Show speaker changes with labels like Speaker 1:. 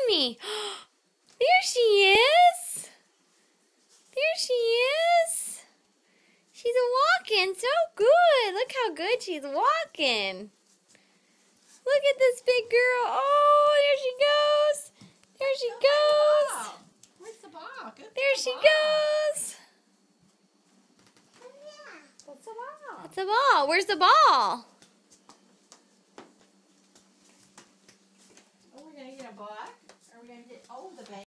Speaker 1: me. There she is. There she is. She's walking so good. Look how good she's walking. Look at this big girl. Oh, there she goes. There she goes.
Speaker 2: Where's the ball?
Speaker 1: There she goes.
Speaker 2: What's the ball?
Speaker 1: That's the ball. Where's the ball?
Speaker 2: Are we going to get a buck? Are we going to get, the baby?